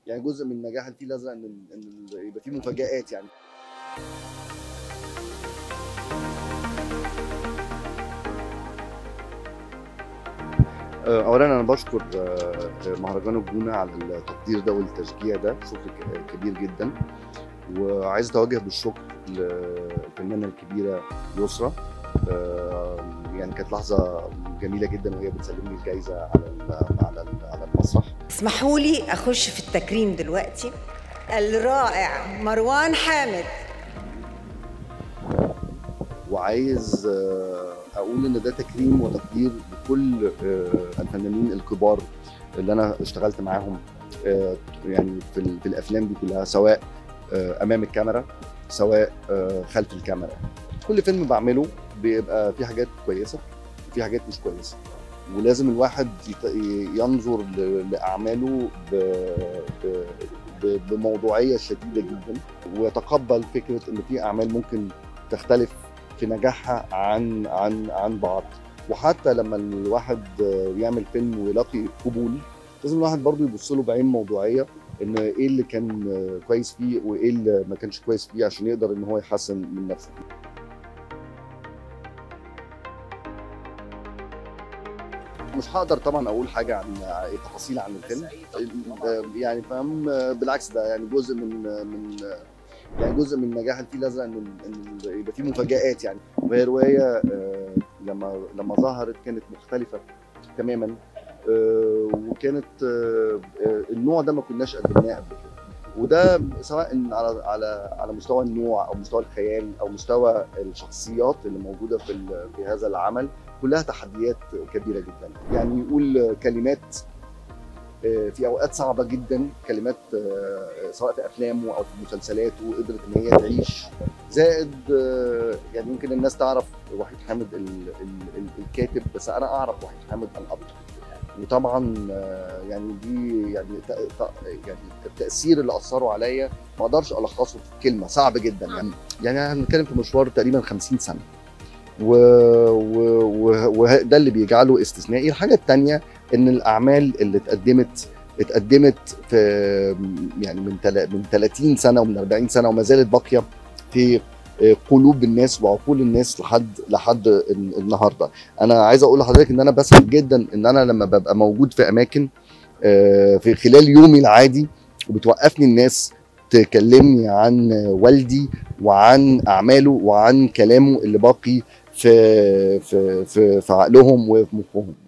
يعني جزء من نجاح الفيل الازرق ان يبقى فيه مفاجآت يعني. اولا انا بشكر مهرجان الجونه على التقدير ده والتشجيع ده، شكر كبير جدا. وعايز اتوجه بالشكر للفنانه الكبيره يسرا. يعني كانت لحظه جميله جدا وهي بتسلمني الجائزه على المسرح. اسمحوا لي اخش في التكريم دلوقتي. الرائع مروان حامد. وعايز اقول ان ده تكريم وتقدير لكل الفنانين الكبار اللي انا اشتغلت معاهم يعني في الافلام دي كلها، سواء امام الكاميرا سواء خلف الكاميرا. كل فيلم بعمله بيبقى فيه حاجات كويسه وفي حاجات مش كويسه، ولازم الواحد ينظر لاعماله بموضوعيه شديده جدا، ويتقبل فكره ان في اعمال ممكن تختلف في نجاحها عن بعض. وحتى لما الواحد يعمل فيلم ويلاقي قبول، لازم الواحد برضه يبص له بعين موضوعيه، ان ايه اللي كان كويس فيه وايه اللي ما كانش كويس فيه، عشان يقدر ان هو يحسن من نفسه. مش هقدر طبعا اقول حاجه عن تفاصيل عن الفيلم، يعني فاهم. بالعكس ده يعني جزء من نجاح الفيل الازرق ان يبقى فيه مفاجآت يعني. وهي روايه لما ظهرت كانت مختلفه تماما، وكانت النوع ده ما كناش قدمناه قبل كده. وده سواء على مستوى النوع او مستوى الخيال او مستوى الشخصيات اللي موجوده في هذا العمل، كلها تحديات كبيره جدا. يعني يقول كلمات في اوقات صعبه جدا، كلمات سواء في افلامه او في مسلسلاته قدرت ان هي تعيش. زائد يعني يمكن الناس تعرف وحيد حامد الكاتب، بس انا اعرف وحيد حامد الاب. وطبعا يعني دي يعني التاثير اللي اثروا عليا ما اقدرش الخصه في كلمه، صعب جدا يعني هنتكلم في مشوار تقريبا 50 سنه، وده اللي بيجعله استثنائي. الحاجه الثانيه ان الاعمال اللي اتقدمت في يعني من 30 سنه ومن 40 سنه وما زالت باقيه في قلوب الناس وعقول الناس لحد النهارده. انا عايز اقول لحضرتك ان انا بسعد جدا ان انا لما ببقى موجود في اماكن في خلال يومي العادي وبتوقفني الناس تكلمني عن والدي وعن اعماله وعن كلامه اللي باقي في عقلهم وفي مخهم.